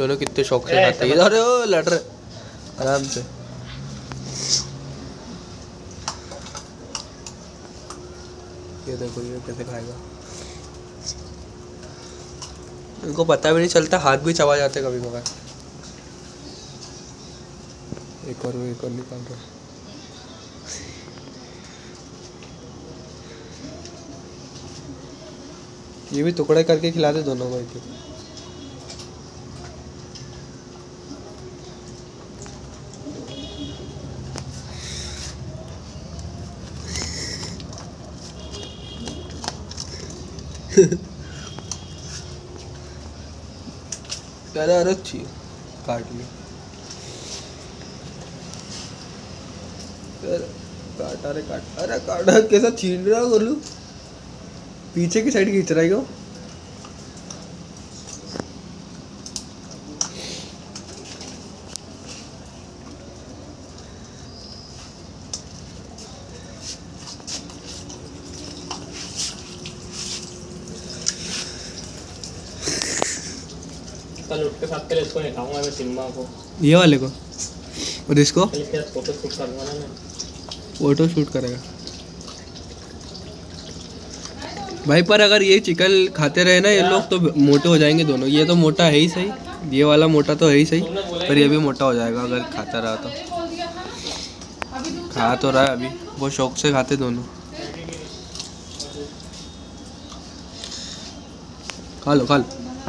दोनों कितने शौक से खाते हैं। अरे ओ लड़ रहे आराम से। ये देखो ये कैसे खाएगा, इनको पता भी नहीं चलता, हाथ भी चबा जाते कभी कभार। एक और निकाल रहा। ये भी टुकड़े करके खिलाते दोनों को एक। अरे अच्छी काट ली। काट, अरे काट, अरे काटा कैसा छीन रहा गोलू, पीछे की साइड खींच रहा है क्यों? कल उठ के साथ के लिए इसको नहीं खाऊंगा मैं, सिम्बा को, ये वाले को, और इसको फोटो शूट करूंगा ना मैं। फोटो शूट करेगा भाई। पर अगर ये चिकन खाते रहे ना ये लोग तो मोटे हो जाएंगे दोनों। ये तो मोटा है ही सही, ये वाला मोटा तो है ही सही, पर ये भी मोटा हो जाएगा अगर खाता रहा तो। खा तो रहा है अभी, वो शौक से खाते दोनों। खा लो खा लो।